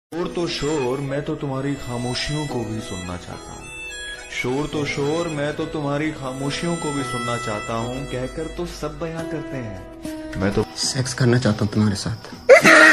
शोर तो शोर, मैं तो तुम्हारी खामोशियों को भी सुनना चाहता हूँ। शोर तो शोर, मैं तो तुम्हारी खामोशियों को भी सुनना चाहता हूँ। कहकर तो सब बयां करते हैं, मैं तो सेक्स करना चाहता हूँ तुम्हारे साथ।